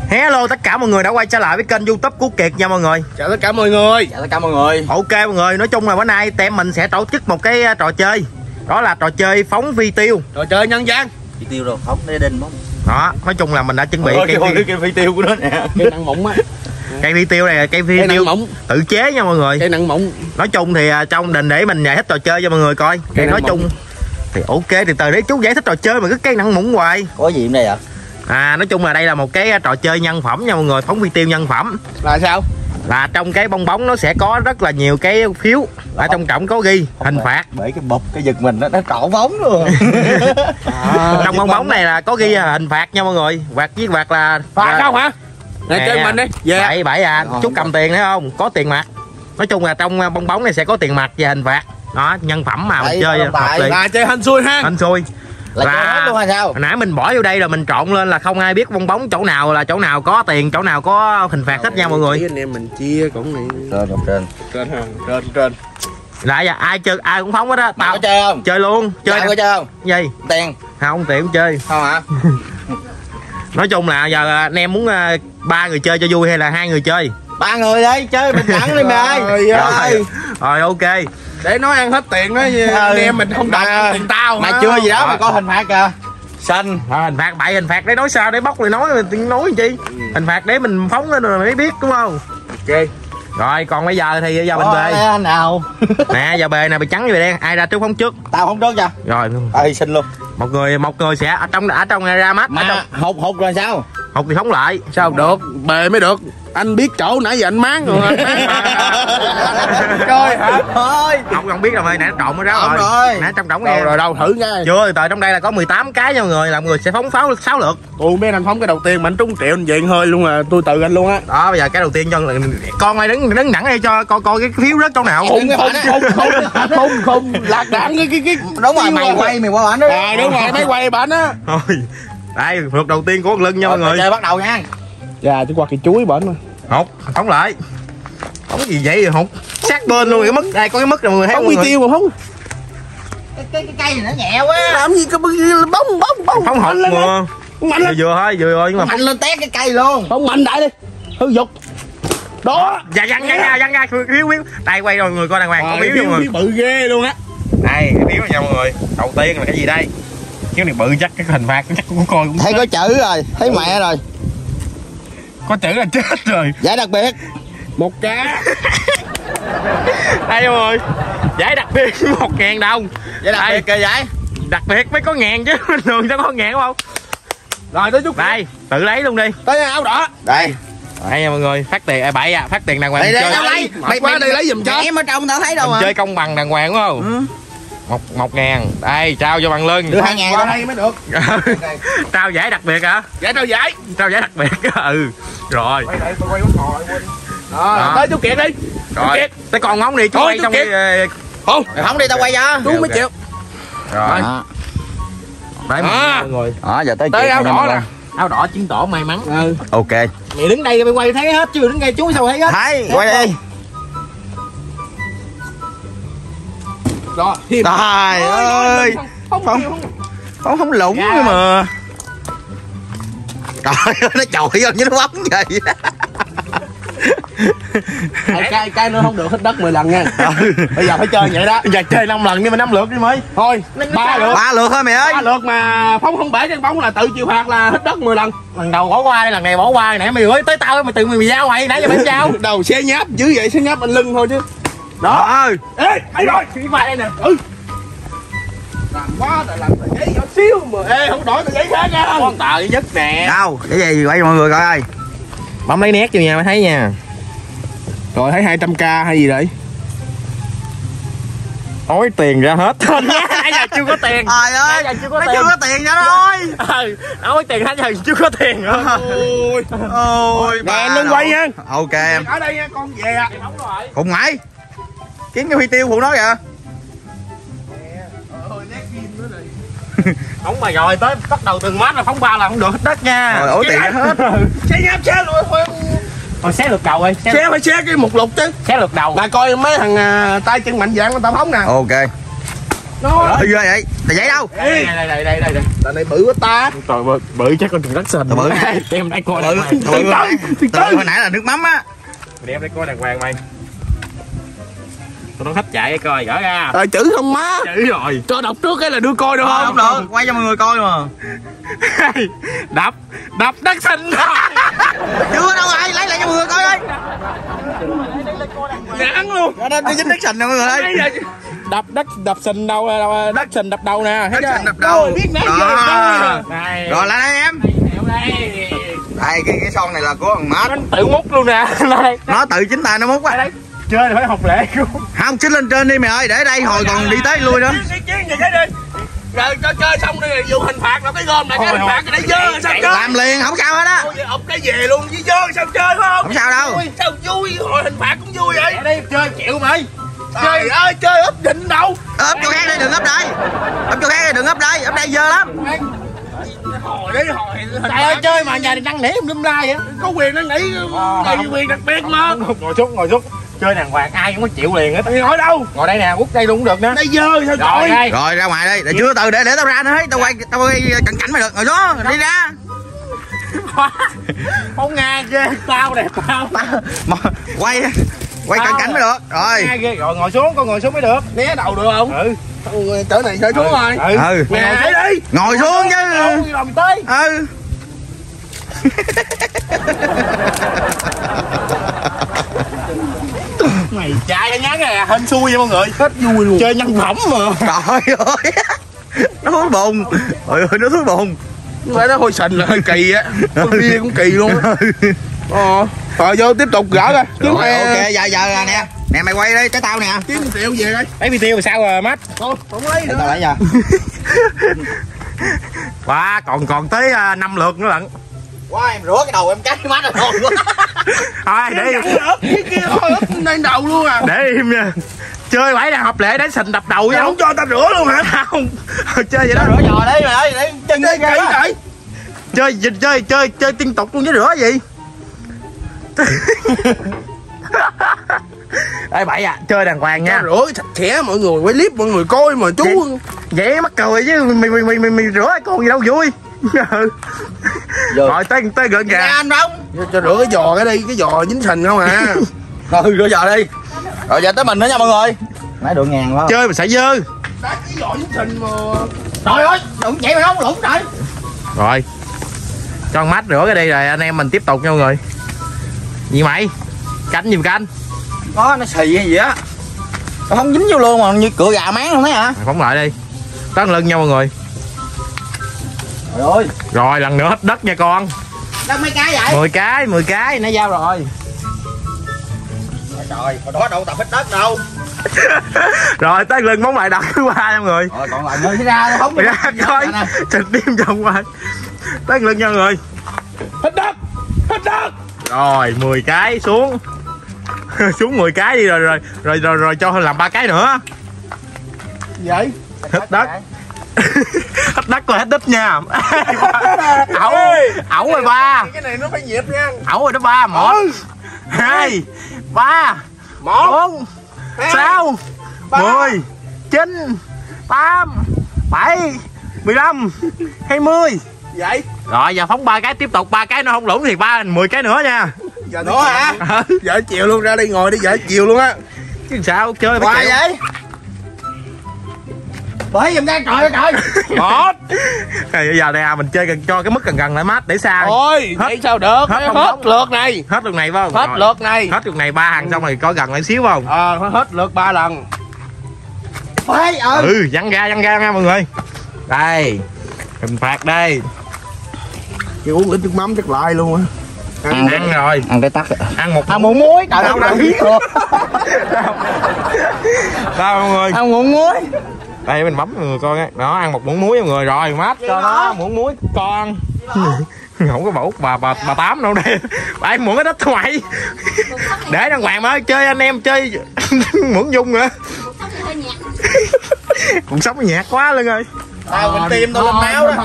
Hello tất cả mọi người đã quay trở lại với kênh YouTube của Kiệt nha mọi người. Chào tất cả mọi người. Chào tất cả mọi người. Ok mọi người, nói chung là bữa nay tụi mình sẽ tổ chức một cái trò chơi. Đó là trò chơi phóng phi tiêu. Trò chơi nhân gian. Phi tiêu rồi, phóng để đinh không? Đó, nói chung là mình đã chuẩn bị cây phi tiêu của nó nè. Cây nặng mụn á. Cây phi tiêu này là cây phi tiêu tự chế nha mọi người. Cây nặng mụn. Nói chung thì trong định để mình giải thích trò chơi cho mọi người coi. Cây nói chung thì ok, từ từ để chú giải thích trò chơi mà cứ cây nặng mụn hoài. Có gì ở đây ạ? Nói chung là đây là một cái trò chơi nhân phẩm nha mọi người, phóng phi tiêu nhân phẩm. Là sao? Là trong cái bong bóng nó sẽ có rất là nhiều cái phiếu, ở trong trọng có ghi hình phạt. Bởi cái bụp cái giật mình nó trọn bóng luôn. Trong bong bóng này là có ghi hình phạt nha mọi người. Phạt với phạt là phạt không hả? Nè chơi mình đi. Bảy bảy chút cầm tiền thấy không? Có tiền mặt. Nói chung là trong bong bóng này sẽ có tiền mặt và hình phạt. Đó, nhân phẩm mà mình chơi là chơi hên xui ha. Hên xui. Là chơi hết luôn hay sao? Hồi nãy mình bỏ vô đây là mình trộn lên là không ai biết bong bóng chỗ nào là chỗ nào có tiền, chỗ nào có hình phạt hết nha mọi người. Anh em mình chia cũng này. Trên. Lại giờ ai chơi ai cũng phóng hết á. Tao có chơi không? Chơi luôn. Chơi có chơi không? Gì? Tiền. Không, tiền không chơi. Không hả? Nói chung là giờ anh em muốn 3 người chơi cho vui hay là 2 người chơi? 3 người đi chơi bình đẳng đi mày ơi. Rồi ok. Để nói ăn hết tiền đó anh em mình không đọc tiền tao. Mày chưa gì đó mà có hình phạt kìa. Xanh. Hình phạt bậy, hình phạt để nói sao để bóc lại nói gì? Hình phạt để mình phóng lên rồi mới biết đúng không? Ok. Rồi còn bây giờ thì giờ mình về. Nào. Nè giờ bề này bị trắng với đen, ai ra trước phóng trước? Tao không trước cho. Rồi. Hy sinh luôn. Một người sẽ ở trong này ra mắt. Mà hụt rồi sao? Hụt thì phóng lại. Sao được? Bề mới được. Anh biết chỗ nãy giờ anh máng rồi. Chơi hả? Thôi. Không biết rồi, nãy trộn nó ra rồi. Nãy trong trống nghe. Rồi đâu thử nha. Chưa, từ trong đây là có 18 cái nha mọi người, là mọi người sẽ phóng 6 lượt. Ủa mấy anh phóng cái đầu tiên mà anh trúng triệu anh diện hơi luôn à, tôi tự anh luôn á. Đó bây giờ cái đầu tiên cho con ai đứng đẳng đây cho coi cái phiếu rớt chỗ nào. Không lạc đạn cái đúng rồi mày quay bản đó. Đúng rồi máy quay bản á. Thôi đây lượt đầu tiên của lưng nha mọi người. Chơi bắt đầu nha. Dạ chứ qua cái chuối bển mà. Hụt phóng lại. Phóng gì vậy hụt sát bên luôn cái mức đây có cái mức rồi mọi người thấy không. Không tiêu mà không. Cái cây này nó nhẹ quá. Làm gì cái bóng phóng hụt mà. Mạnh lên. Vừa thôi nhưng mà mạnh lên tét cái cây luôn. Không mạnh đại đi. Hư dục. Đó. Dạ văng ra phiếu. Đây quay rồi người coi đàng hoàng có phiếu luôn rồi. Bự ghê luôn á. Đây cái phiếu nha mọi người. Đầu tiên là cái gì đây? Cái này bự chắc cái hình phạt chắc cũng coi cũng thấy có chữ rồi, thấy mẹ rồi. Có chữ là chết rồi. Giải đặc biệt 1 cá. Đây mọi người. Giải đặc biệt 1.000 đồng. Giải đặc biệt kìa giải. Đặc biệt mới có ngàn chứ bình thường sao có ngàn đúng không? Rồi tới chút. Đây tự lấy luôn đi. Tới áo đỏ. Đây. Đây nha mọi người, phát tiền bậy phát tiền đàng hoàng. Đây tao lấy. Mày đi lấy giùm cho. Em ở trong tao thấy đâu mà. Chơi công bằng đàng hoàng đúng không? 1.000. Đây trao cho bằng lưng. Đưa 2.000 qua đây mới được. Trao giải đặc biệt hả? Trao giải đặc biệt. Rồi. Quay lại tôi quay bắt cò lại. Đó, tới chú Kiệt đi. Rồi. Tới con ngóng đi chú quay trong đi. Không đi tao quay cho. Chú mới chịu. Rồi. Đấy mọi người. Đó giờ tới áo đỏ nè. Áo đỏ chiến tổ may mắn. Ok. Mày đứng đây mày quay thấy hết chứ đứng đây chú sao thấy hết. Thấy, quay đi. Rồi. Trời ơi. Không lũng nữa mà. Trời ơi nó chọi vô như nó bóng vậy. Cái nữa không được hít đất 10 lần nha. Bây giờ phải chơi vậy đó. Giờ chơi 5 lần đi mà 5 lượt đi mới. Thôi 3 lượt thôi mày ơi. 3 lượt mà phóng không bể trên bóng là tự chịu phạt là hít đất 10 lần. Lần đầu bỏ qua lần này bỏ qua nãy mày ơi tới tao mày tự mày giao mày nãy giờ mày giao. Đầu xe nháp dữ vậy xe nháp anh lưng thôi chứ. Đó. Ê thấy rồi cái vai đây nè. Làm quá rồi làm tờ giấy nhỏ xíu mà. Ê không đổi tờ giấy khác nha. Con tờ nhất nè. Đâu cái gì quay cho mọi người coi ơi. Bấm lấy nét vô nha mày thấy nha. Rồi thấy 200k hay gì vậy? Ối tiền ra hết. Nãy giờ chưa có tiền. Trời ơi, nãy giờ chưa có nó tiền. chưa có tiền nữa thôi. Ối tiền nãy giờ chưa có tiền nữa. Ôi nè anh lưng quay nha. Ok em. Ở đây nha con về à. Khùng mày. Kiếm cái phi tiêu phụ nó kìa. Không mà rồi tới bắt đầu từng mát là phóng 3 là không được hết đất nha. Rồi ối tiền ra hết. Xe nháp xe rồi thôi. Thôi xé lượt đầu đi. Xé phải xé cái một lục chứ. Xé lượt đầu. Là coi mấy thằng tay chân mạnh dạng người ta phóng nè. Ok. Nó ghê vậy, tờ giấy đâu? đây. Tờ này bự quá ta. Trời bự chắc con rất sình. Bự. Đem đây coi. Từ hồi nãy là nước mắm á. Đem đây coi đàng hoàng mày. Tao đón khách chạy coi gỡ ra. Chữ không má. Chữ rồi. Cho đọc trước cái là đưa coi được Không không? được, quay cho mọi người coi mà. Đập đất xinh. Chưa đâu rồi, lấy lại cho mọi người coi ơi. Ngắn luôn. Nó dính đất sình nè mọi người ơi. Đập sình đâu, đất sình đập đầu nè. Đất sình đập đầu. Biết nãy Đó. giờ Này. Rồi lại đây em. Đây. Đây cái son này là của thằng Mát. Anh tự múc luôn nè. Đây. Nó tự chính tay nó múc á. Chơi thì phải học lễ. Không, chính lên trên đi mày ơi, để đây hồi còn đi tới lui nữa. Chiến gì thế đi. Rồi cho chơi xong đi, vụ hình phạt là cái gom này, cái hình phạt cái để dơ sao chơi? Làm liền, không sao hết á. Ôi, ổng cái về luôn với dơ sao chơi phải không? Không sao đâu. Vui, sao vui, hồi hình phạt cũng vui vậy. Đi chơi chịu mày. Trời ơi, chơi úp định đâu. Ấp chỗ khác đi, đừng ấp đây. Ấp chỗ khác đi, đừng ấp đây dơ lắm. Hồi đấy, hồi. Trời ơi chơi mà nhà năn nỉ lum la vậy. Có quyền nó nghĩ, quyền đặc biệt mà. Ngồi xuống. Chơi đàng hoàng ai cũng có chịu liền hết. Ngồi đâu? Ngồi đây nè, quất đây luôn cũng được nữa. Đây dơ sao Rồi trời? đây. Rồi ra ngoài đây, để chưa từ để tao ra nữa ấy. Tao quay cận cảnh mày được. Ngồi xuống, đi ra. Không Nga ghê tao đẹp tao. Quay cận cảnh mới được. Rồi. Nga ghê rồi ngồi xuống, con ngồi xuống mới được. Né đầu được không? Ừ. Chỗ này chơi xuống rồi. Ừ. Nè, đi. Ngồi xuống chứ. Lòng tới. Ừ. Mày chạy ngắn nè, hên xui vậy mọi người. Hết vui luôn. Chơi nhân phẩm mà. Trời ơi. Nó thúi bùn. Ôi ơi, nó thúi bùn. Phải nó hơi sình là hơi kỳ á. Con bia cũng kỳ luôn á. Rồi vô tiếp tục gỡ coi. Rồi ok, giờ nè. Nè mày quay đi, tới tao nè. Kiếm triệu về coi. Lấy video rồi sao rồi Mát? Thôi, không lấy nữa. Tao lấy giờ. Wow, còn tới 5 lượt nữa lận. Quá em rửa cái đầu em cái mắt rồi. Thôi để Cái kia thôi úp lên đầu luôn à. để im nha. Chơi phải là hợp lệ đánh sình đập đầu vậy Không cho ta rửa luôn hả? Không. Chơi vậy đó. Rửa giò đi mày ơi, để chân Chơi đi kỹ vậy. Chơi liên tục luôn chứ rửa gì. Ê bậy à, chơi đàng hoàng nha. Rửa sạch sẽ mọi người, quay clip mọi người coi mà chú. Vậy mắc cười chứ mày rửa con gì đâu vui. Rồi tới gần kìa. anh không? Cho rửa cái giò cái đi, cái giò dính sình không à. Rồi rửa giò đi. Rồi giờ tới mình nữa nha mọi người. Nãy được ngàn quá. Chơi mà sẽ dơ. Đá cái giò dính sình mà. Trời ơi, đụng vậy mà không lũng trời. Rồi cho con Mát rửa cái đi rồi anh em mình tiếp tục nha mọi người. Gì mày? Canh giùm canh. Có nó xì hay gì á. Nó không dính vô luôn mà như cửa gà máng không thấy hả? Phóng lại đi. Tấn lưng nha mọi người. Trời ơi. Rồi lần nữa hết đất nha con. Đâu mấy cái vậy? 10 cái nó giao rồi. Trời, hồi đó đâu tập hết đất đâu. Rồi tới lưng bóng lại đập thứ 3 nha mọi người. Rồi còn lại nơi ra không Ra coi. Trình tim vòng qua. Tới lưng nha mọi người. Hết đất. Rồi 10 cái xuống. Xuống 10 cái đi rồi cho làm 3 cái nữa. Vậy? Hết đất. Hết đất rồi hết đít nha. Ẩu rồi 3. Cái này nó phải nhịp nha. Ẩu rồi đó 3. 1 2 3 4 6 10 9 8 7 15 20. Vậy? Rồi giờ phóng 3 cái tiếp tục, 3 cái nó không lũng thì 10 cái nữa nha. Giờ nữa hả? Vợ chiều luôn, ra đây ngồi đi vợ chiều luôn á. Chứ sao chơi Hoài phải chịu. vậy? Bởi giùm ra trời ơi trời. Một. Bây giờ nè mình chơi cho cái mức gần lại Mát để xa. Thôi, vậy sao được? Hết lượt này. Hết lượt này phải không? Hết Rồi. lượt này. Hết lượt này 3 hàng xong rồi có gần lại xíu không? Hết lượt 3 lần. Phải Văng ra nha mọi người. Đây. Hình phạt đây. Cái uống ít nước mắm chắc lại luôn á. Ăn rồi. Ăn cái tắt. Ăn một muối. Trời đâu đâu. Sao mọi người? Ăn muỗng muối. Đây mình bấm mọi người coi á. Đó ăn một muỗng muối mọi người rồi Mát cho nó muỗng muối con. Không có bổ bà Tám đâu đây. Bà em muỗng cái đất mày. Để đàng hoàng mới chơi anh em chơi muỗng dung nữa. Cuộc sống nhạt quá luôn ơi. Tao bệnh tim tao lên máu đó.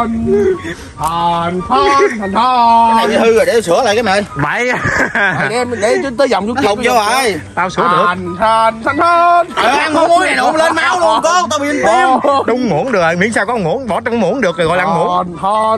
Thành Cái này hư rồi để sửa lại cái mày. Vậy để tới vòng chút Hụt vô rồi. tao sửa được. Thành Ăn muối này đụng lên máu luôn cô, tao bị bệnh tim. Đúng muỗng được rồi, miễn sao có muỗng, bỏ trong muỗng được rồi gọi là ăn muỗng.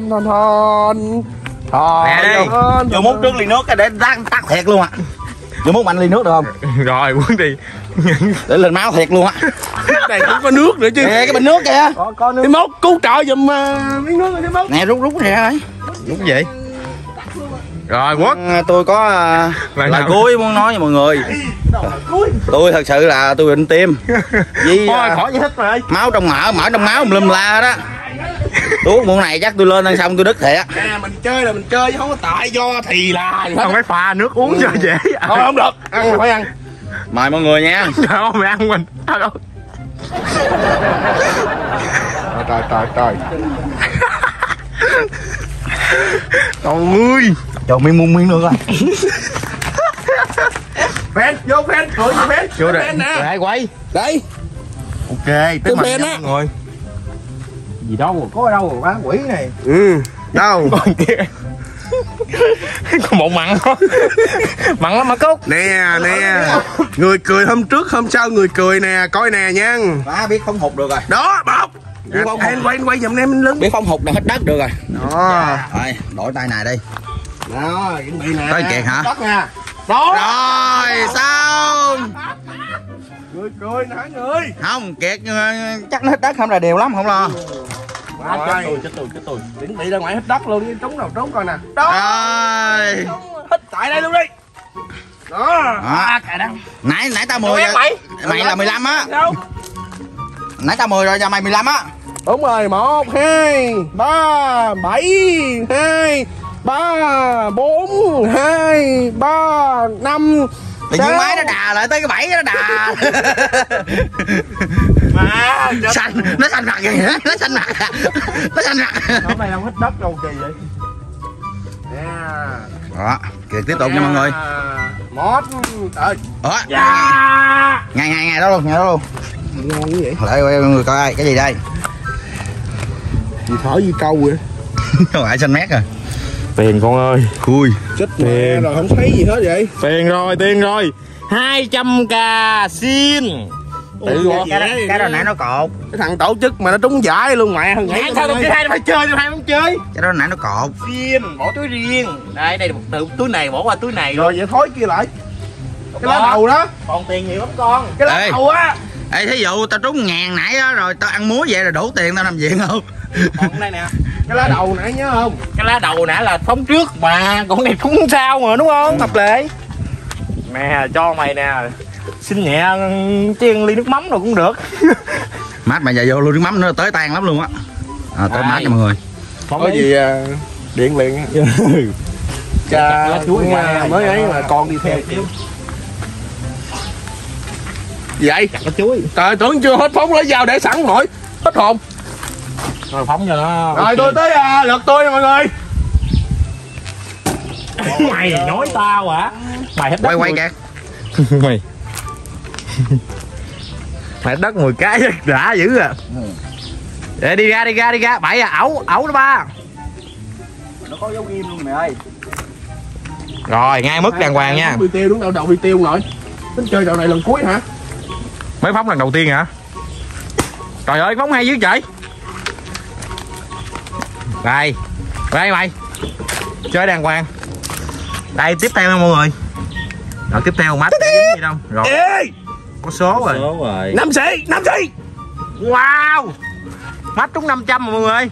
Nè đi. Vô múc trước ly nước cái để tắt thiệt luôn à. Vô múc mạnh ly nước được không? Rồi quấn đi. Để lên máu thiệt luôn á. này cũng có nước nữa chứ. Nè cái bình nước kìa. Có nước. Đi mốt cứu trợ giùm miếng nước rồi đi mốt. Nè rút nè ơi. Đúng vậy. Rồi Quốc. Tôi có lời cuối muốn nói với mọi người. Tôi thật sự là tôi bệnh tim. Với Thôi khỏi giải thích rồi. máu trong mỡ trong máu lum la đó. Tôi uống muỗng này chắc tôi lên ăn xong tôi đứt thiệt. Mình chơi là mình chơi chứ không có tại do thì là Không phải pha nước uống cho dễ. thôi không được, ăn phải ăn. Mời mọi người nha. Đâu mày ăn mình. Đâu. Trời Trời ơi. Cho miếng nữa coi. Phen vô phen cười vô phen. Vô đây. Lại quay. Đây. Ok, tới mình phen nha á. mọi người. Gì đâu có ở đâu mà bán quỷ này. Đâu. Còn một mặn không? Mặn lắm mà Cúc. Nè người cười hôm trước hôm sau người cười nè, coi nè nha. Má biết không hụt được rồi. Đó bọc. Em quay giùm em lớn. Biết không hụt là hết đất được rồi. Đó. Rồi đổi tay này đi. Đó, chuẩn bị nè. Tới kẹt hả? Đất nha. Đó. Rồi xong. Người cười nè người. Không kẹt chắc nó hết đất không là đều lắm không lo. Chết tôi. Chuẩn bị ra ngoài hết đất luôn, trúng nào trúng coi nè. Đó. Rồi. Hết tại đây luôn đi. Đó. Nãy tao 10 rồi. Mày là 15 á. Nãy tao 10 rồi giờ mày 15 á. Đúng rồi, 1 2 3 7 2 3 4 2 3 5. Tự nhiên máy nó đà lại tới cái 7 nó đà. Xanh, nó xanh mặt kìa, nó xanh mặt. Nó xanh mặt. Hôm nay không hết đất đâu kỳ vậy. Nè. Đó, kìa tiếp tục nha mọi người. Một. Trời. Đó. Ngay đó luôn, Ngon như vậy. Lại mọi người coi cái gì đây? Gì thở gì câu vậy? Không phải xanh mét à. Tiền con ơi. Khui. Chết mẹ rồi không thấy gì hết vậy. Tiền rồi 200k xin. Tự Cái đó nãy nó cột. cái thằng tổ chức mà nó trúng giải luôn mẹ. Sao tụi hai phải chơi, tụi hai không chơi. Cái đó nãy nó cột. Xin, bỏ túi riêng. Đây là một túi này bỏ qua túi này Rồi vậy thối kia lại. Cái lá đầu đó. Còn tiền nhiều lắm con. Cái lá đầu á. Ê thí dụ tao trúng 1000 nãy đó rồi tao ăn muối vậy là đủ tiền tao nằm viện không? Còn đây nè. Cái lá đầu nãy nhớ không? Cái lá đầu nãy là phóng trước mà, còn này cũng sao mà đúng không? Hợp lệ. Nè, cho mày nè. Xin nhẹ chiên ly nước mắm rồi cũng được. Mát mà giờ vô luôn nước mắm nó tới tan lắm luôn á. Tới mát cho mọi người. Có gì điện liền. Cha mới ấy mà con đi theo. Gì vậy? Chặt cái chuối. Trời tưởng chưa hết phóng lấy dao để sẵn rồi. Hết hồn. Rồi phóng cho nó. Rồi tôi tới lượt tôi nha mọi người. Mày nói tao hả? Mày hết đất. Quay kìa. Mày. Mày đất 10 cái đã dữ à. Để đi ra. Bậy à, ẩu đó ba. Nó có dấu ghim luôn mày ơi. Rồi, ngay mức đàng hoàng nha. Phi tiêu đúng đầu phi tiêu rồi. Tính chơi đầu này lần cuối hả? Mới phóng lần đầu tiên hả? Trời ơi, phóng hay dữ trời. Đây mày. Chơi đàng hoàng. Đây tiếp theo nha mọi người. Rồi tiếp theo mắt gì đâu. Rồi. Ê! Có số rồi. 5 sĩ. Wow. Mắt trúng 500 rồi mọi người.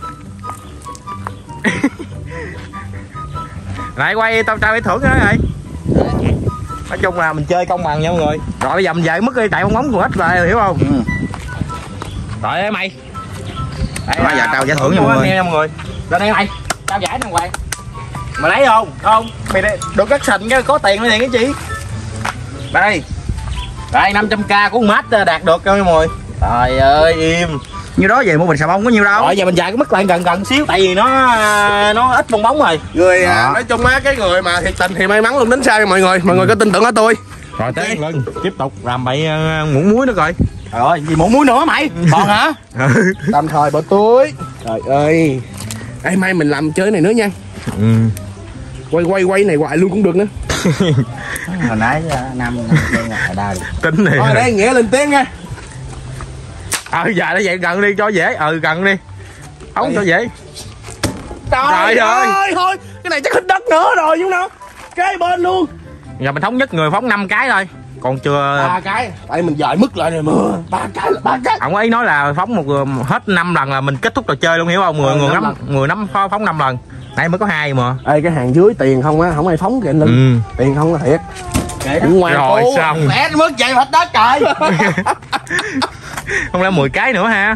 Lại quay tao trao cái thưởng đó rồi. Nói chung là mình chơi công bằng nha mọi người. Rồi bây giờ mình về mức đi tại bóng của ít rồi hiểu không? Rồi đây mày. Bây giờ trao giải thưởng nha mọi người. Nha mọi người. Lên đây mày. Trao giải đàng hoàng. Mày lấy không? Không. Mày được cắt sành cái có tiền cái gì? Đây. Đây 500k của con Mát đạt được cho mọi người. Trời ơi im. Nhiêu đó về mua bình xà bông có nhiêu đâu. Rồi giờ mình chạy cái mức lại gần xíu tại vì nó ít bong bóng rồi. Người nói chung á cái người mà thiệt tình thì may mắn luôn đến sao mọi người có tin tưởng ở tôi. Rồi tới lưng tiếp tục làm bậy muỗng muối nữa coi. Trời ơi, gì muỗng muối nữa mày? Còn hả? Tạm thời bỏ túi. Trời ơi. Ê mai mình làm chơi này nữa nha. Quay này hoài luôn cũng được nữa. Hồi nãy Nam chơi ngoài đa đi. Tính này. Thôi đây Nghĩa lên tiếng nha. Giờ nó vậy gần đi cho dễ. Gần đi. Không cho dễ. Trời ơi thôi, cái này chắc hít đất nữa rồi chúng nó. Kế bên luôn. Giờ mình thống nhất người phóng 5 cái thôi. Còn chưa 3 cái. Tại mình dời mức lại rồi mà. 3 cái là 3 cái. Ông ấy nói là phóng hết 5 lần là mình kết thúc trò chơi luôn, hiểu không? Người nắm phóng 5 lần. Nãy mới có 2 mà. Ê cái hàng dưới tiền không á, không ai phóng kìa anh Linh. Tiền không là thiệt. Rồi xong. Mẹ nó mất chạy hết đất trời. Không lẽ 10 cái nữa ha?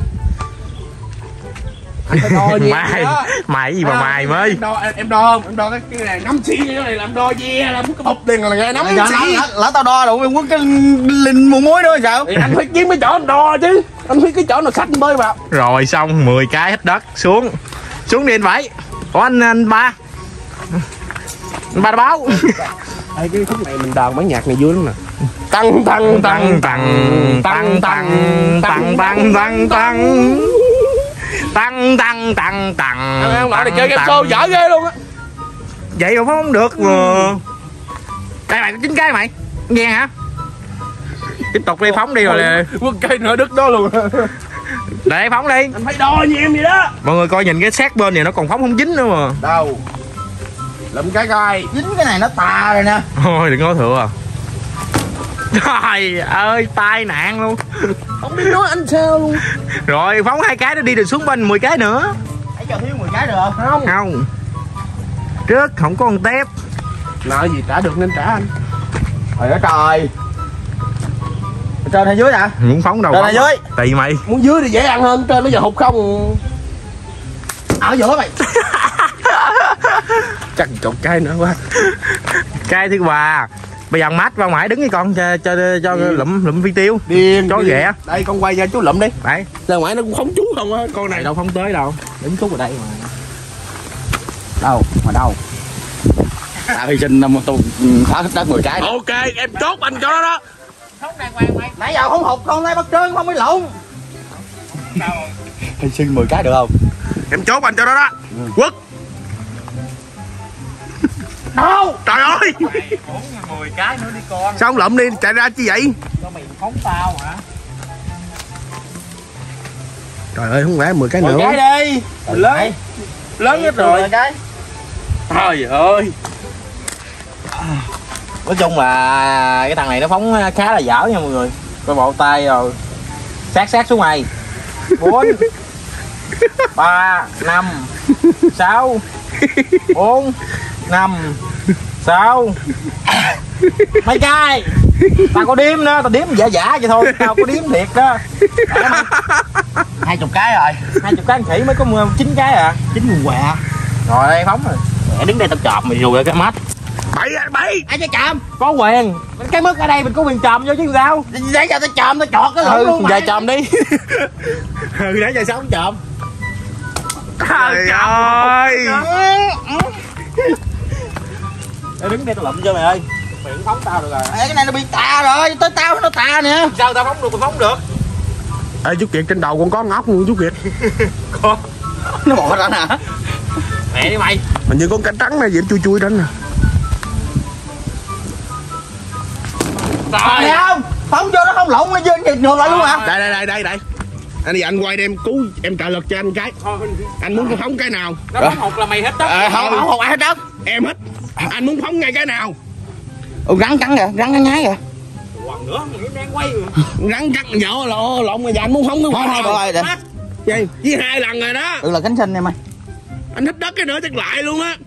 Mày gì mà mày mới em đo không? Em đo cái này 5 xị như thế này làm đo ve làm cái bọc tiền là 5 xị. Lỡ tao đo đủ quất cái linh muỗng muối nữa sao? Thì anh phải kiếm cái chỗ anh đo chứ. Anh phải cái chỗ nào khách bơi vào. rồi xong 10 cái hết đất xuống đi anh Bảy. Ủa anh Ba báo. Ê cái khúc này mình đờn bản nhạc này vui lắm nè. Tăng Em nói này chơi game show dở ghê luôn á. Vậy mà không được mà. Đây mày có 9 cái mày nghe hả? Tiếp tục đi phóng đi rồi nè. Quân cây nữa đứt đó luôn. Để phóng đi. Anh phải đo như em vậy đó. Mọi người coi nhìn cái xác bên này nó còn phóng không dính nữa mà. Đâu lụm cái coi. Dính cái này nó tà rồi nè. Thôi đừng có thừa. Trời ơi tai nạn luôn. Không biết nói anh sao luôn. Rồi phóng 2 cái nó đi được xuống bên 10 cái nữa. Hãy cho thiếu 10 cái được không? Không. Trước không có con tép. Nợ gì trả được nên trả anh. Trời ơi trời. Trên hay dưới hả? Muốn phóng đâu Trên phóng. hay dưới? Tùy mày. Muốn dưới thì dễ ăn hơn, trên nó giờ hụt không. Ở giữa mày. Chắc chục cái nữa quá. Cái thứ 3. Bây giờ mát vào mãi đứng với con cho lụm phi tiêu. Điên chó ghẹ. Đây con quay ra chú lụm đi. Đấy. Ra ngoài nó cũng phóng chú không á. Con này đâu phóng tới đâu. Đứng xuống ở đây mà. Đâu? Mà đâu? Tao hy sinh tôi phá hết đất 10 cái. Ok em chốt anh cho đó. Không đàng hoàng mày. Nãy giờ không hụt con lấy bắt trơn không mới lộn. Hy sinh 10 cái được không? Em chốt anh cho đó đó. Quất. Đâu? Trời ơi. 10 cái nữa đi con. Sao không lụm đi chạy ra chi vậy? Cho mày phóng tao hả? Trời ơi không lẽ 10 cái 10 nữa. cái đi. Lớn hết rồi. Cái. Trời ơi. Nói chung là cái thằng này nó phóng khá là dở nha mọi người. Coi bộ tay rồi. Sát xuống mày. 4 3 5 6 4 5 6 mấy cái. Tao có đếm đó, tao đếm giả vậy thôi, tao có đếm thiệt đó. 20 cái rồi. 20 cái anh khỉ mới có 9 cái à. 9 nguồn quà. Rồi đây phóng rồi. Mẹ đứng đây tao chọp mày rồi cái mắt. Bậy. Ai cho chòm? Có quyền. Cái mức ở đây mình có quyền chòm vô chứ sao? Để cho tao chòm tao chọt cái lỗ luôn. Giờ chòm đi. Để giờ sao không chòm? Trời ơi. Đứng đây tao lụm cho mày ơi. Mày đừng phóng tao được rồi. Ê, cái này nó bị tà rồi, tới tao nó tà nè. Sao tao phóng được mà phóng được? Ê chú Kiệt trên đầu con có ngóc luôn chú Kiệt. Có. Nó bò ra hả? Mẹ đi mày. Hình như con cá trắng này gì chui đến nè. Trời không? Phóng vô nó không lộn nó dên ngược lại luôn hả? Đây. Anh quay đem cứu em trợ lực cho anh cái. Anh muốn phóng cái nào? Nó phóng hụt là mày hết đất. Không hụt ai hết đất. Em hết. Anh muốn phóng ngay cái nào? Rắn cắn kìa, rắn cắn nhái kìa. Còn nữa, mày đang quay rồi. Rắn cắn nhỏ lộn mà giờ anh muốn phóng cái Thôi rồi để. Gì? Với 2 lần rồi đó. Là cánh sinh em mày. Anh thích đất cái nữa chắc lại luôn á.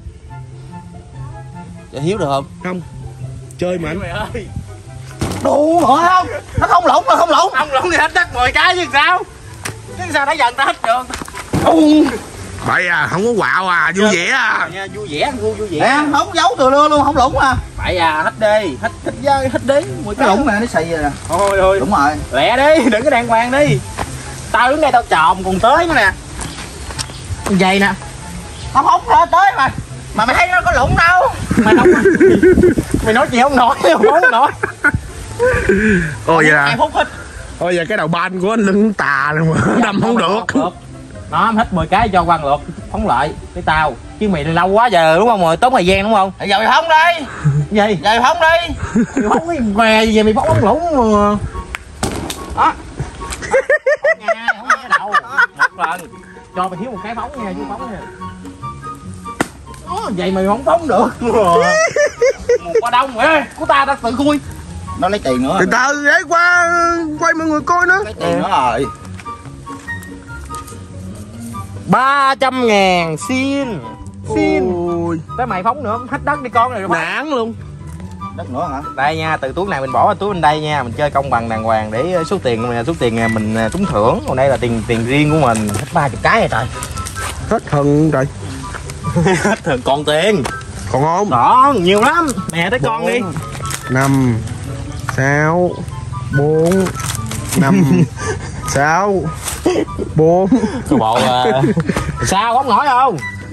Cho Hiếu được không? Không. Chơi mà anh. Mày ơi. Đủ nữa không? Nó không lộn mà không lộn. Không lộn thì hết đất 10 cái chứ sao? Chứ sao nãy giờ ta hết được. Bậy à, không có quạo à, vui vẻ à. Nha, vui vẻ. Em không giấu từ lưa luôn, không lũng à. Bậy à, hết đi, hết đi. 10 cái lũng nè, nó xì rồi nè. Thôi. Đúng rồi. Lẹ đi, đừng có đàng hoàng đi. Tao đứng đây tao chòm còn tới nữa nè. Vậy nè. Tao phóng ra tới mà. Mà mày thấy nó có lũng đâu. Mày không. Mày nói gì không nổi, không nói. Ồ vậy à. Em phóng hết. Thôi giờ cái đầu ban của anh lưng tà rồi mà đâm không được. Nó hết 10 cái cho quăng lượt phóng lại cái tao chứ mày lâu quá giờ đúng không, rồi tốn thời gian đúng không? Giờ mày phóng đi. Gì? Giờ mày phóng đi. Mày phóng cái què gì vậy, mày phóng bóng lũng mà. Đó. Nha, không nghe đầu. Một lần cho mày thiếu một cái phóng nha, chứ phóng nha. Đó, vậy mày không phóng được. Một qua đông vậy, của ta tự khui. Nó lấy tiền nữa. Từ từ để qua quay mọi người coi nữa. Lấy tiền nữa rồi. 300.000 xin. Ôi. Tới mày phóng nữa, hết đất đi con này rồi. Nản luôn. Đất nữa hả? Đây nha, từ túi này mình bỏ vào túi bên đây nha, mình chơi công bằng đàng hoàng để số tiền mình trúng thưởng, còn đây là tiền riêng của mình, hết 30 cái rồi trời. Hết thần trời. Hết thường còn tiền. Còn không? Đó, nhiều lắm. Nè tới con đi. 5 6 4 5 6 4. Cái bộ sao bóng nổi không?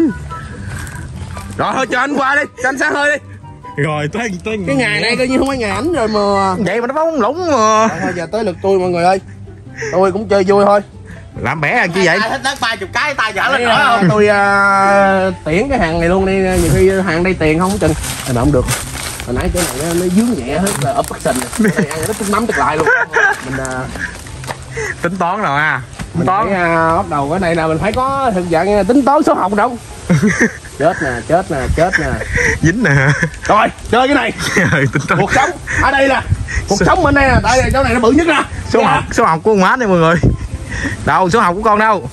Rồi thôi cho anh qua đi, cho anh xả hơi đi. Rồi tới Cái ngày này coi như không phải ngày ảnh rồi mà. vậy mà nó bóng lũng mà. Thôi giờ tới lượt tôi mọi người ơi. Tôi cũng chơi vui thôi. Làm bẻ làm chi vậy? Hết đất 30 cái tay dở lên Để, nữa không? tôi tiễn cái hàng này luôn đi, nhiều khi hàng đây tiền không chừng. Mà không được. Hồi nãy cái này nó dướng nhẹ hết là ấp sình. Này ăn nó trúng mắm trúng lại luôn. Mình Tính toán rồi à. mình phải bắt đầu cái này là mình phải có thực dạng tính toán số học đâu. Chết nè. Dính nè. Rồi, chơi cái này. Tính toán. Cuộc sống ở đây nè. Cuộc sống bên đây nè, tại chỗ này nó bự nhất nè. Số học của con má đây mọi người. Đâu số học của con đâu?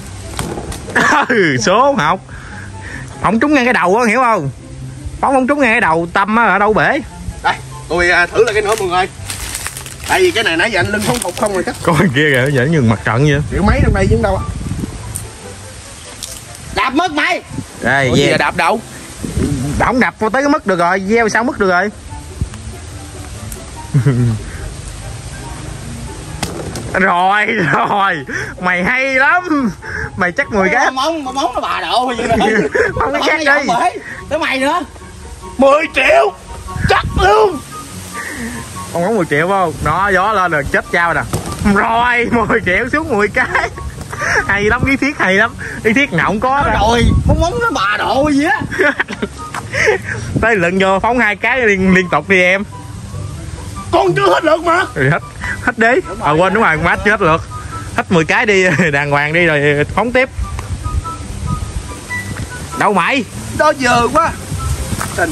Số học. Không trúng ngang cái đầu á, hiểu không? Phóng không trúng ngang cái đầu tâm á, ở đâu bể. Đây, tôi thử lại cái nữa mọi người. Tại vì cái này nãy giờ anh lưng không phục không rồi chắc. Coi kia kìa, nó như mặt trận vậy. Triệu mấy trong đây chứ đâu á. Đạp mất mày. Đây, Ủa gì là đạp đâu? không đập tới cái mức được rồi, gieo sao mức được rồi. rồi mày hay lắm, mày chắc 10 cái Móng nó bà độ vậy rồi. không cái khác đi. Tới mày nữa. 10 triệu chắc luôn. Con bóng 10 triệu không? Nó gió lên rồi chết trao nè. Rồi 10 triệu xuống 10 cái. Hay lắm, lý thuyết hay lắm. Lý thuyết nào không có rồi. Móng nó bà độ gì á. tới lượn vô phóng 2 cái liên tục đi em. Con chưa hết lượt mà. Rồi hết đi. Quên đúng rồi, mát chưa hết lượt. Hết 10 cái đi đàng hoàng đi rồi phóng tiếp. Đâu mày? Đó giờ quá. Tình.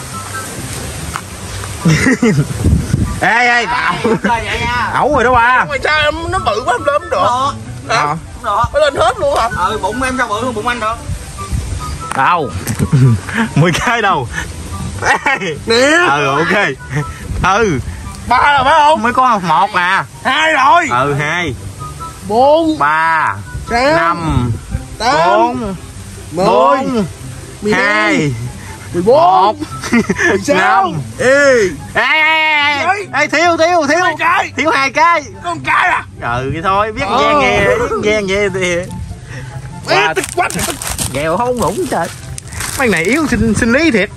Ê bảo ẩu rồi đó ba. Ngoài sao em nó bự quá em lên không được. Hả? Phải lên hết luôn hả? Bụng em sao bự hơn bụng anh được. Đâu 10 cái đâu. Nè. Ok. 3 rồi phải không? Mới có 1 à. 2 rồi. 2 4 3 5 8 4 10 2 14 16. Ê thiếu cái. thiếu 2 cái. Con cái à? Vậy thôi biết gian nghe gian vậy thì Ê, tức quá. ghẹo không lũng trời. Mấy này yếu sinh lý thiệt.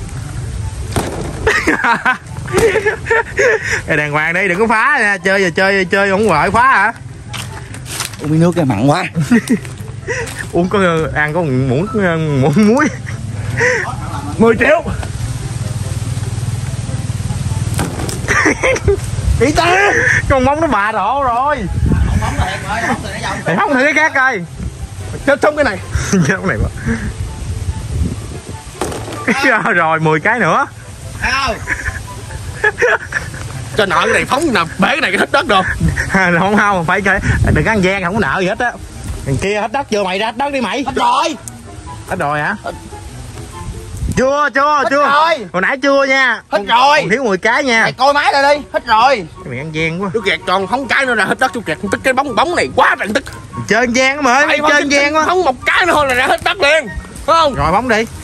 Đàng hoàng đi, đừng có phá nha, chơi chơi không gọi phá hả? Uống nước cái mặn quá. Uống có ăn có muỗng muối. 10 triệu. Đi ta. Con móng nó bà đổ rồi. Không thử cái khác coi. Chết xong cái này. Chết cái này mà. Rồi 10 cái nữa. Cho nợ cái này phóng nè, bể cái này cái hết đất rồi. Không phải chơi, đừng ăn gian, không có nợ gì hết á. Thằng kia hết đất chưa mày, ra hết đất đi mày. Hết rồi. Hết rồi hả? Chưa rồi. hồi nãy chưa nha. Hết rồi. Còn thiếu 10 cái nha. Mày coi máy lại đi. Hết rồi. Mày ăn gian quá. Chú kẹt còn không cái nữa là hết đất. Chú kẹt tức cái bóng này quá trận tức. Chơi gian mà mày, chơi gian quá. Phóng một cái nữa thôi là ra hết đất liền, phải không? Rồi phóng đi.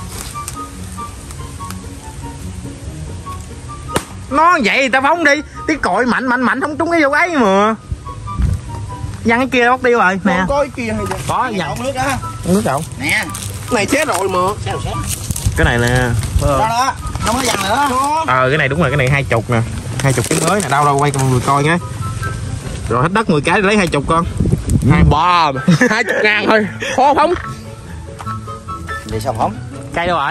Nó vậy thì ta phóng đi. Cái còi mạnh không trúng cái vô ấy mà. Văng cái kia mất tiêu rồi nè. Không có cái kia hay gì? Có Dọn nước đó. nước đâu. Nè. Này chết rồi mà. Sao. Cái này nè. Đó. Không có dằn nữa. Cái này đúng rồi, cái này 20 nè. 20 cái mới nè, đâu quay cho mọi người coi nha. Rồi hết đất 10 cái lấy 20 con. 3 20.000 thôi. Khó phóng. Vậy sao phóng? Cây đâu rồi?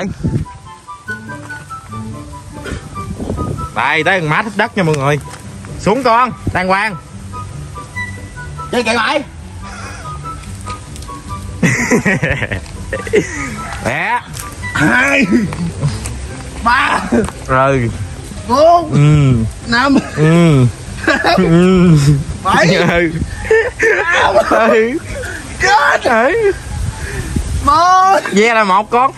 Đây tới má thích đất nha mọi người. Xuống con, đàng hoàng. Chơi kệ mày. Nè. 2 3 Rồi. 4 5 7 Chết. 1 Ve là 1 con.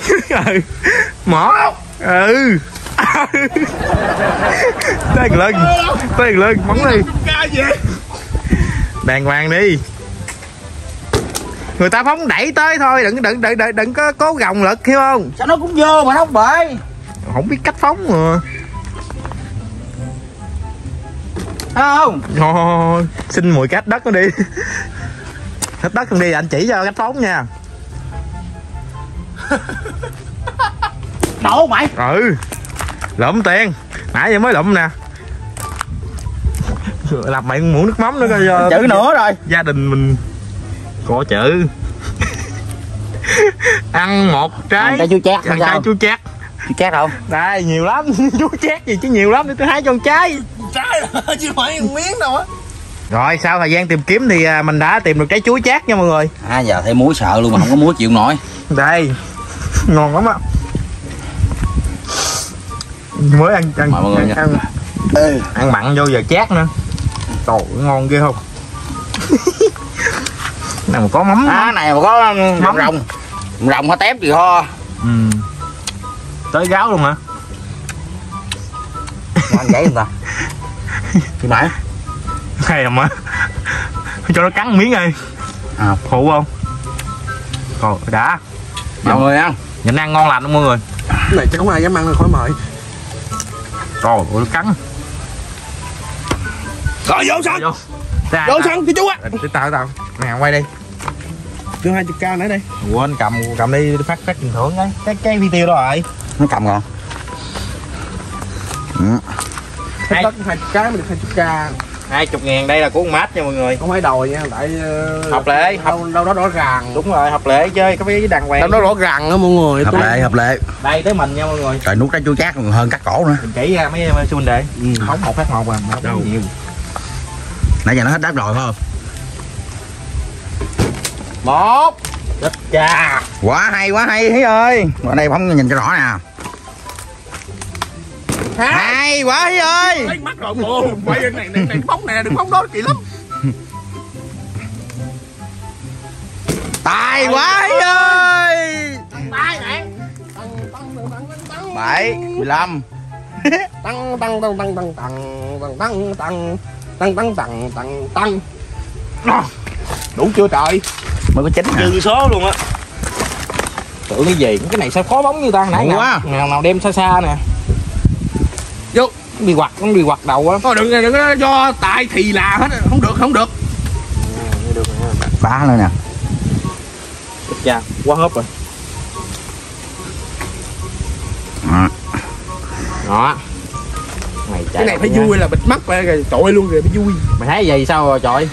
1. Tới lưng bắn đi. Đàng hoàng đi. Người ta phóng đẩy tới thôi, đừng có cố gồng lực, hiểu không? Sao nó cũng vô mà nó không bể. Không biết cách phóng mà. Thấy không? Thôi, xin 10 cái đất nó đi. Hết đất không đi anh chỉ cho cách phóng nha. Nổ mày. Lụm tiền. Nãy giờ mới lụm nè. Làm mày muốn nước mắm nữa coi. Chữ nữa rồi. Gia đình mình có chữ. Ăn một trái. Ăn trái chuối chát. Ăn trái chuối chát. Chuối chát không? Đây nhiều lắm. Chuối chát gì chứ nhiều lắm, để tôi hái cho con trái. Trái là chứ phải miếng đâu á. Rồi sau thời gian tìm kiếm thì mình đã tìm được trái chuối chát nha mọi người. Giờ thấy muối sợ luôn mà không có muối chịu nổi. Đây ngon lắm á. Mới ăn mọi người nha. Ăn mặn vô giờ chát nữa. Trời ơi, ngon ghê không? Nào mà có mắm. Này mà có mắm rồng hoa tép gì ho. Tới gáo luôn hả? Ăn vậy không ta? Thì mày Hay mà. Cho nó cắn miếng đi. Phụ không? Rồi đã. Mọi người ăn. Nhìn ăn ngon lành không mọi người? Cái này chắc không ai dám ăn rồi, khỏi mời. Trời ơi nó cắn. Rồi vô sân. Vô sân cái chú á. Tao nè quay đi. Đưa 20k nữa đi. Quên cầm đi phát tiền thưởng cái video đó rồi. Nó cầm rồi. Hết đất 20k mới được 20k. 20.000 đây là của con mát nha mọi người. Không phải đòi nha, tại Hợp lệ. đâu đó rõ ràng. Đúng rồi, hợp lệ chơi có với đàng hoàng. Đâu đó rõ ràng đó mọi người. Hợp lệ. Đây tới mình nha mọi người. Trời nuốt trái chuối chát còn hơn cắt cổ nữa. Mình chỉ ra mấy sư huynh đệ. Không một phát một mà đâu nhiều. Nãy giờ nó hết đất rồi phải không? 1 Chết cha. Quá hay Thí ơi. Ở đây phóng nhìn cho rõ nè. 2 quá Thí ơi. lấy mắt rồi bộ quay này phóng nè, đừng phóng đó kỳ lắm. Tài quá Thí ơi. Tài nè. 7 15 tăng. Đủ chưa trời? mới có 9 hả? Dư số luôn á. Tưởng cái gì? Cái này sao khó bóng như ta nãy nào đem xa nè. Vô Nó bị quặt đầu á. thôi đừng có do tại thì là hết, không được. Phá nữa nè. Chà, quá hớp rồi. Đó. Cái này phải vui là bịt mắt rồi trội luôn rồi, phải vui. Mày thấy gì sao rồi trời?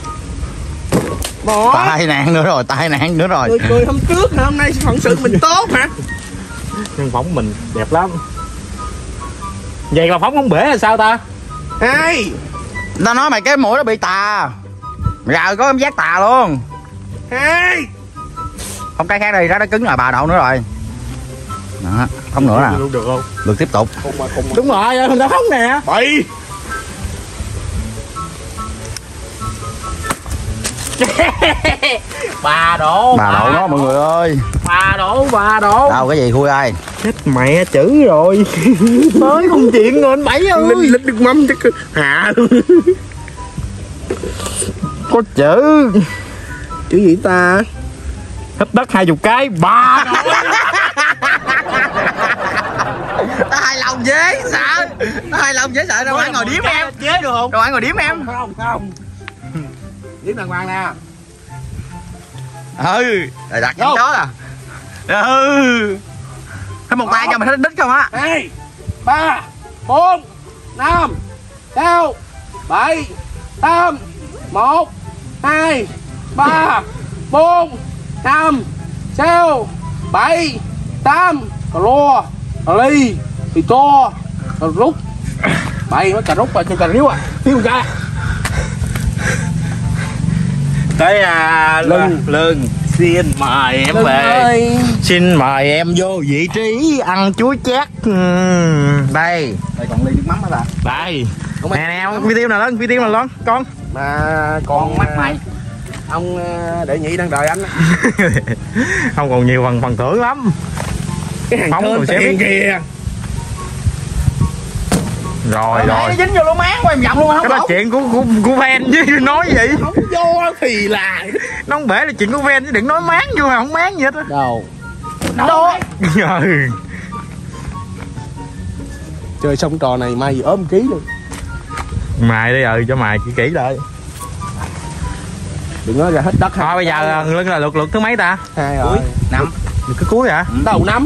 Tai nạn nữa rồi. Cười hôm trước hả? Hôm nay phận sự mình tốt hả? Nhưng phóng mình đẹp lắm. Vậy mà phóng không bể là sao ta? Hai. Tao nói mày cái mũi nó bị tà. Rồi có cảm giác tà luôn. 2. Không cái khác đi, đó nó cứng rồi, bà đậu nữa rồi. Đó, không nữa nè. Được không? Được tiếp tục. Đúng rồi, người ta phóng nè. 7. Bà độ đó mọi người ơi. Bà độ Đâu cái gì khui ai? chết mẹ chữ rồi. Mới không chuyện rồi anh Bảy ơi. Linh được mắm chắc hạ luôn. Có chữ gì ta? hết đất 20 cái. Bà độ. Tao hài lòng dễ sợ. Đâu phải ngồi điếm em. Chế được không? Đâu phải ngồi điếm em. Không. Điếm đàng hoàng nè. Rồi đặt cái đó à. Thấy một tay cho mày thấy đích không á. 2 3 4 5 6 7 8 1 2 3 4 5 6 7 8 cà rô cà ly thì to cà rút bày mới cà rút và cho cà riếu tiêu ra tới lưng xin mời em Lưng về ơi. xin mời em vô vị trí ăn chuối chát. Đây đây còn ly nước mắm hả ta đây nè nè phi tiêu nào lớn phi tiêu nào lớn con mà còn mắt mày ông để nhị đang đợi anh Không còn nhiều phần thưởng lắm. cái hàng Phóng thơm rồi sẽ tiền biết. kìa Rồi nó dính vô lỗ máng của em dặm luôn cái không đó lỗ. chuyện của fan chứ nói gì. không vô thì là Nó không bể là chuyện của fan chứ đừng nói máng vô mà không máng gì hết á. đâu Đó. Ừ. chơi xong trò này mai gì ốm ký luôn Mài đi cho mài kỹ lại. đừng nói ra hết đất Thôi bây giờ lưng là lượt thứ mấy ta? 2 rồi 5 Cái cuối hả? đầu năm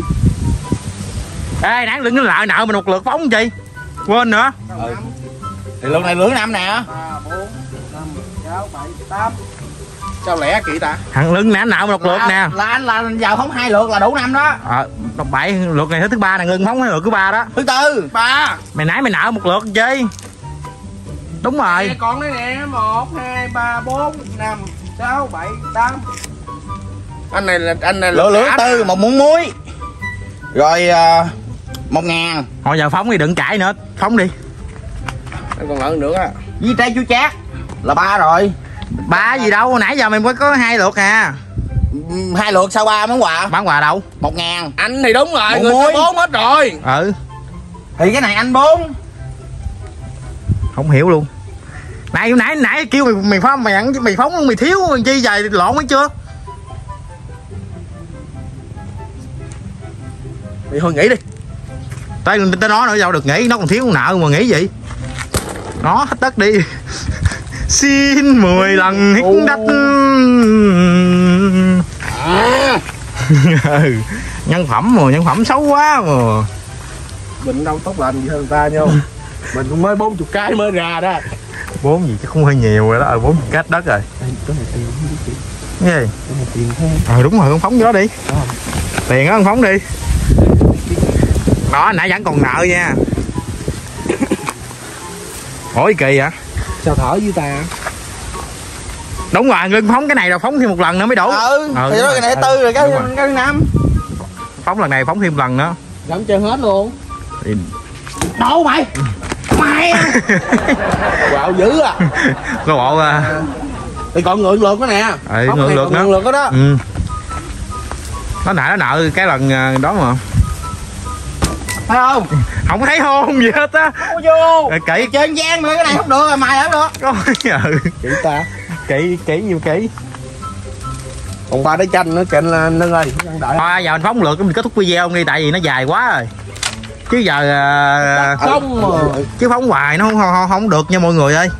Ê nãy lưng nó lại nợ mình một lượt phóng chi? Quên nữa. thì lượt này lưỡng 5 nè 3 4 5 6 7 8 sao lẻ kỹ ta Thằng lưng nãy nợ mình một lượt nè. là anh là vào phóng 2 lượt là đủ 5 đó. 7 lượt này thứ 3 nè, lưng phóng lượt thứ 3 đó. Thứ tư 3 Mày nãy mày nợ một lượt chi? Đúng rồi. nè còn đây nè 1 2 3 4 5 6 7 8 anh này là lượt tư một muỗng muối rồi 1.000 Hồi giờ phóng đi đừng cãi nữa, phóng đi. anh còn lợn nữa á với trái chuối chát là 3 rồi. 3 gì đâu, nãy giờ mày mới có 2 lượt à. 2 lượt sau 3 món quà Bán quà đâu? 1.000 anh thì đúng rồi Một người muối. ta 4 hết rồi Ừ, thì cái này anh 4. không hiểu luôn. Nãy kêu mày phóng mày ăn mày phóng mày thiếu mày chi dài lộn mới chưa? thì thôi nghỉ đi Tới nó nữa đâu được nghỉ, nó còn thiếu nợ mà nghĩ gì. Nó hết đất đi. Xin 10 lần hít đất. Ừ, nhân phẩm mà, nhân phẩm xấu quá mà. mình đâu tốt lành gì hơn người ta nhau mình cũng mới 40 cái mới ra đó 4 gì chứ không hơi nhiều rồi đó, 40 cách đất rồi. cái này tiền Cái gì? cái này tiền thế Đúng rồi, con phóng vô đó đi. Tiền á, con phóng đi. Đó, nãy vẫn còn nợ nha. Ủa kỳ vậy? sao thở với ta Đúng rồi, lưng phóng cái này rồi phóng thêm một lần nữa mới đủ. Thì đó cái này tư rồi cái 5. Phóng lần này phóng thêm lần nữa. gắm chơi hết luôn Thì... Đâu mày quạo dữ à Có bộ thì còn ngượng lượt đó nè ngượng lượt nữa. ngượng lượt đó đó Ừ. Nó nợ cái lần đó mà. Thấy không? Không thấy hôn gì hết á. Không vô. Kỹ Chơi gian nữa cái này không được rồi mày không được. kỹ ta Kỹ nhiều kỹ. còn 3 đứa chanh nữa kênh là anh ơi ăn đợi Thôi giờ mình phóng lượt mình kết thúc video đi, tại vì nó dài quá rồi. Chứ giờ không mà chứ phóng hoài nó không được nha mọi người ơi.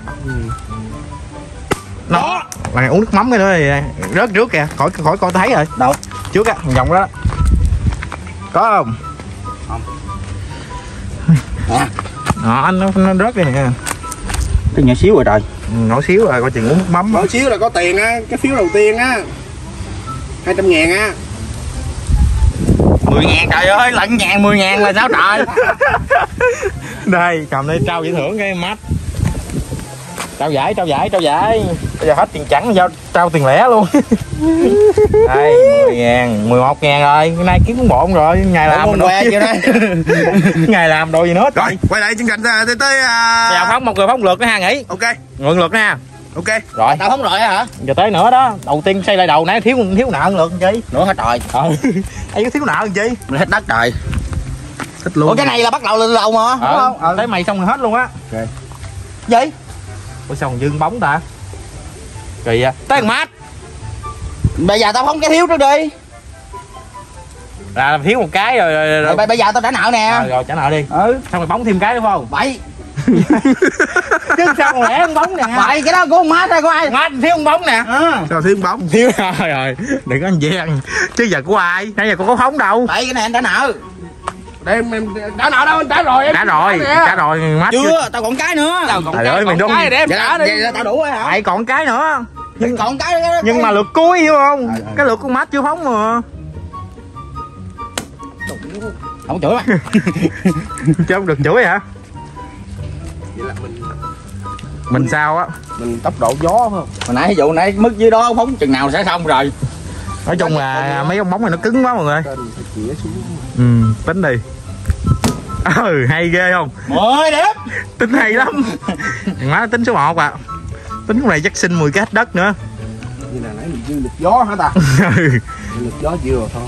Nó này uống nước mắm cái nữa thì rớt trước kìa, khỏi coi thấy rồi. Đâu? Trước á, vòng đó. Có không? Nè. Đó, nó rớt đây nè. Cái nhỏ xíu rồi trời. Nhỏ xíu rồi, coi chừng uống nước mắm. mỗi xíu là có tiền á cái phiếu đầu tiên á 200.000 á 10.000 trời ơi, lận ngàn 10.000 là sao trời. Đây, cầm đây trao giải thưởng cái mắt. Trao giải. Bây giờ hết tiền chẳng trao tiền lẻ luôn. Đây, 10.000, 11.000 rồi. Cái nay kiếm cũng bộn rồi, ngày làm mình què chưa đây. ngày làm đồ gì nữa. rồi quay lại chương trình tới Giờ phóng một người phóng lượt cái ha nghỉ. ok Ngược lượt nha. ok Rồi, Tao không rồi hả? giờ tới nữa đó. Đầu tiên xây lại đầu nãy thiếu nợ lượt chi. Nữa hả trời. Ai có thiếu nợ chi? Mình hết đất trời. thích luôn Ủa cái này là bắt đầu lên đầu mà, đúng không? Tới mày xong rồi hết luôn á. Gì? Ủa sao còn dương bóng ta? Kỳ à. Tới thằng mát. Bây giờ tao phóng cái thiếu trước đi. Là thiếu một cái rồi. Bây giờ tao trả nợ nè. Rồi trả nợ đi. Ừ. Xong rồi bóng thêm cái đúng không? Vậy. Chứ sao còn lẻ con bóng nè. Vậy cái đó của con má đây của ai? Mát thiếu con bóng nè. sao thêm bóng Thiếu rồi. Đừng có anh gian. Chứ giờ của ai? Nãy giờ con có phóng đâu. Vậy cái này anh trả nợ. Đem em trả nợ đâu, anh trả rồi em. Trả rồi mắt chưa, tao còn cái nữa. Trời ơi mày đúng. Cái để em trả đi. Vậy là tao đủ rồi hả? Mày còn cái nữa. Nhưng còn cái Nhưng mà lượt cuối hiểu không? Cái lượt con mắt chưa phóng mà. Không chửi mày. Chứ không được chửi hả? Vậy là Mình sao á? mình tốc độ gió phải không? Hồi nãy vụ nãy mức dưới đó phóng chừng nào sẽ xong rồi. Nói chung là mấy con bóng này nó cứng quá mọi người. Trên phải chĩa xuống. Tính đi. Hay ghê không? 10 điểm. Tính hay lắm. Má tính số 1 à. Tính con này chắc xin 10 cái hết đất nữa. Như là nãy mình dư lực gió hả ta? Lực gió vừa thôi.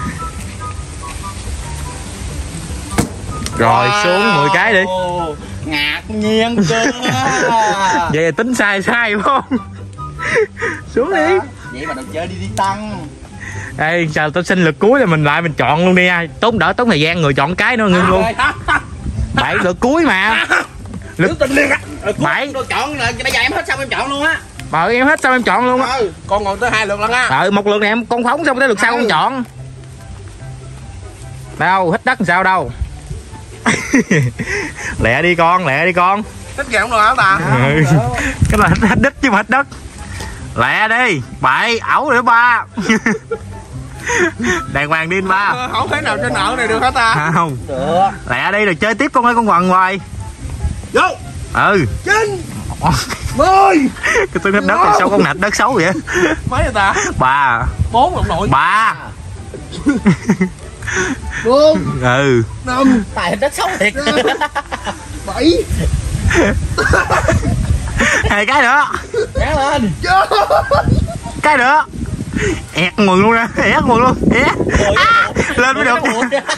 Rồi xuống 10 cái đi. Ngạc nhiên chưa. Vậy là tính sai phải không? Xuống đi. Vậy mà đừng chơi đi tăng. Ê sao tao xin lượt cuối là mình lại mình chọn luôn đi ai. Tốn thời gian người chọn cái nữa ngưng luôn. 7 lượt cuối mà. Lượt tình liền á. 7. Tôi chọn là bây giờ em hết xong em chọn luôn á. Em hết sao em chọn luôn á. Con còn tới 2 lượt lần á. Một lượt này em con phóng xong tới lượt sau con chọn. Đâu hít đất làm sao đâu. Lẹ đi con. Thích kìa không được hả ta? Cái là hết đít chứ mà hết đất. Lẹ đi 7 ẩu nữa 3. Đàng hoàng đi 3. Không thể nào trên nợ này được hả ta? Không Được. lẹ đi rồi chơi tiếp con ơi con quần hoài. Vô 9 10. Cái tôi hết đất thì sao con nạch đất xấu vậy? Mấy vậy ta? 3 4 ông nội. 3 4 5 Tài đất xấu thiệt. 7. 2 cái nữa. Kéo lên. Cái nữa. Ẹt mừng luôn ra. Ẹt mừng luôn. Lên mới được.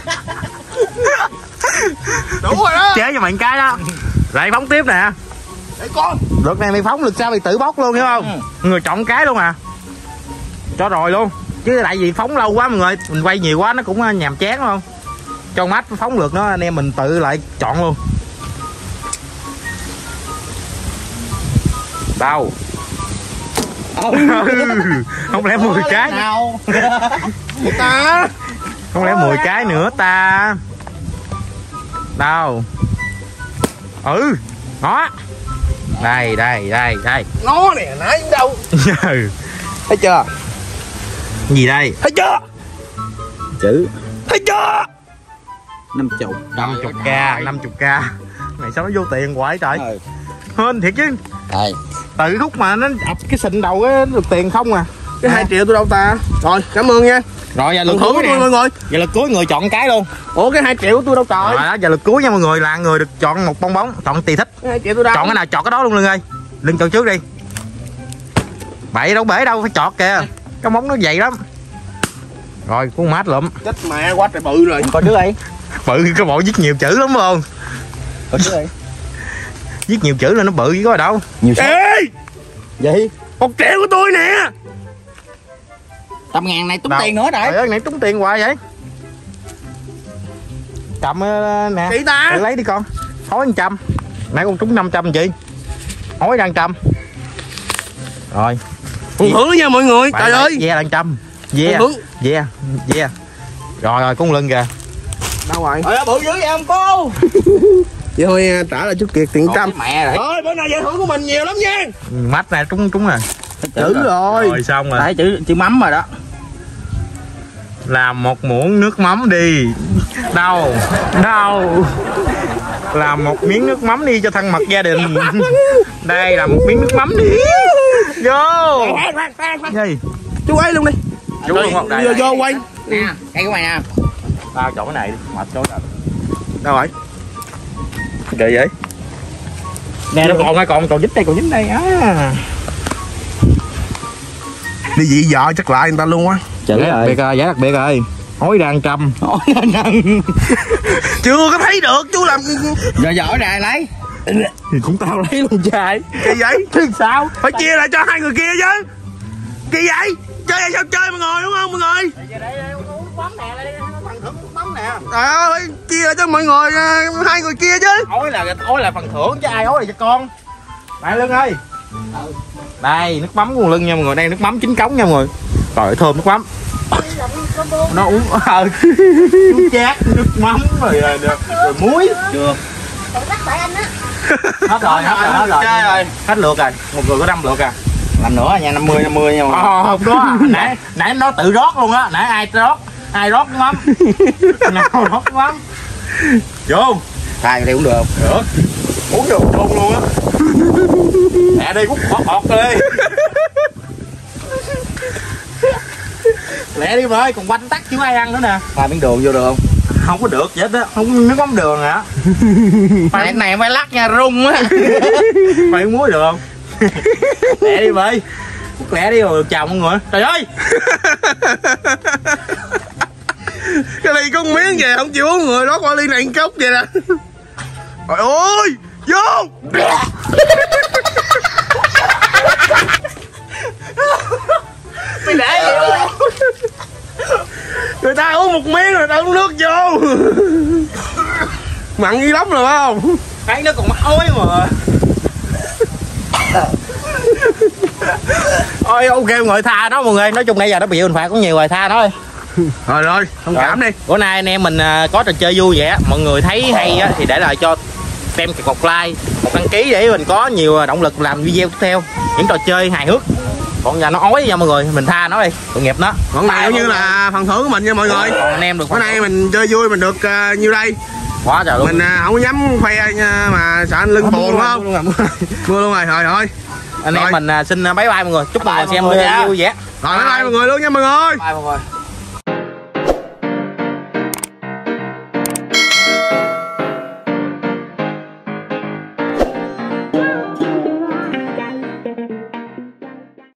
Đủ rồi đó. Chế cho mày cái đó. Lại phóng tiếp nè. Để con. Lượt này mày phóng lượt sau mày tự bóc luôn hiểu không? Người chọn cái luôn à. Cho rồi luôn. Chứ tại vì phóng lâu quá mọi người, mình quay nhiều quá nó cũng nhàm chán không? Cho mắt phóng lượt nó anh em mình tự lại chọn luôn. Đâu? Không lẽ 10 cái nào. Ta. Không lẽ 10 cái nữa ta. Đâu? Nó. Đây. Nó nè, nãy đâu. Thấy chưa? Gì đây? Thấy chưa? Chữ. Thấy chưa? 50k. Này sao nó vô tiền quậy trời. Hên thiệt chứ. Đây. Từ khúc mà nó ập cái xịn đầu á được tiền không à. Cái 2 triệu tôi đâu ta? Rồi, cảm ơn nha. Rồi giờ Lần lượt thưởng cuối của tôi nè. mọi người. Giờ lượt cuối người chọn cái luôn. Ủa cái 2 triệu của tôi đâu trời? Rồi đó giờ lượt cuối nha mọi người là người được chọn một bong bóng, chọn tùy thích. Cái 2 triệu tôi đâu? Chọn cái nào chọn cái đó luôn Lưng ơi. Lưng chọn trước đi. Bậy đâu bể đâu phải chọt kìa. Cái móng nó dày lắm. Rồi con mát lụm. Chết mẹ quá trời bự rồi. Coi trước đi. Bự cái bộ viết nhiều chữ lắm không? Coi trước đi. Viết nhiều chữ là nó bự chứ có đâu. Nhiều số. Ê! Gì? 1 triệu của tôi nè. 100.000 này tốn Đâu? tiền nữa rồi. Trời ơi này trúng tiền hoài vậy. Cầm nè. Chị ta. Tự lấy đi con. Hối 100. Nãy con trúng 500 chị. Hối đang 100. Rồi. Phần thưởng nha mọi người. Trời ơi. Ve là 100. Ve. Rồi con Lưng kìa. Đâu rồi? Trời ơi bự dữ vậy không cô? Vậy thôi trả lại chút kiệt tiền trăm. Mẹ rồi. Thôi bữa nay giải thưởng của mình nhiều lắm nha. Mắt nè trúng rồi. Chữ rồi. Rồi xong rồi. Đấy chữ mắm rồi đó. Làm một muỗng nước mắm đi. Đâu? Làm một miếng nước mắm đi cho thân mật gia đình. Đây là một miếng nước mắm đi. Vô. Gì? Chú ấy luôn đi. Chú luôn không? Đây, vô quay. Nè, đây của mày nè. Tao chọn cái này đi. Mệt chỗ rồi. Đâu rồi? Kỳ vậy? Nè nó còn dính đây á. Đi dị vợ chắc lại người ta luôn á. Chữ rồi. Biệt rồi, giá đặc biệt rồi. Hối đang 100. Chưa có thấy được chú làm. Giờ giỏi nè lấy. Thì cũng tao lấy luôn trai. Kỳ vậy? Thế sao? Phải chia lại cho 2 người kia chứ. Kỳ vậy? Chơi hay sao chơi mọi người đúng không mọi người? Trời ơi, chia lại cho mọi người 2 người kia chứ. Ối là phần thưởng chứ ai ối là cho con. Đây Lưng ơi. Đây nước mắm của Lưng nha mọi người, đây nước mắm chính cống nha mọi người. Trời ơi thơm nước mắm. nó uống nước chát, nước mắm rồi muối được. Hết rồi. Hết lượt rồi, một người có 5 lượt à. Làm nữa nha, 50 nha. Không có. Nãy nó tự rót luôn á, nãy ai rót mắm. Nào rót mắm. Vô. Thay đây cũng được. Được. Uống vô luôn á. Mẹ đi, hút bọt đi. Lẹ đi ơi, còn quanh tắc chứ ai ăn nữa nè. Pha miếng đường vô được không? Không có được vậy đó, không nước mắm đường hả? Cái này phải lắc nha, rung á. Phải muối được không? Lẹ đi ơi. Hút lẹ đi rồi chào mọi người. Trời ơi. Cái ly có một miếng về không chịu uống người đó, coi ly này cốc vậy nè. Trời ơi, vô. Mày để vậy không? Người ta uống một miếng rồi ta uống nước vô. Mặn dữ lắm rồi phải không? Thấy nó còn mắc ối mà. Thôi ok mọi người, tha nó mọi người. Nói chung nãy giờ nó bị hình phạt cũng nhiều rồi, tha nó đi. Rồi, thông cảm đi. Bữa nay anh em mình có trò chơi vui vậy á, mọi người thấy hay á thì để lại cho xem một like, một đăng ký để mình có nhiều động lực làm video tiếp theo, những trò chơi hài hước. Còn giờ nó ói nha mọi người, mình tha nó đi, tội nghiệp nó. Còn này cũng như là phần thưởng của mình nha mọi người. Còn anh em được bữa nay mình chơi vui mình được nhiêu đây. Quá trời luôn. Mình không có dám khoe nha, mà sợ anh lưng buồn phải không? Mưa luôn rồi, thôi. Anh em mình xin bye bye mọi người, chúc mọi người xem vui vẻ. Rồi bye bye mọi người luôn nha mọi người. Bye mọi người.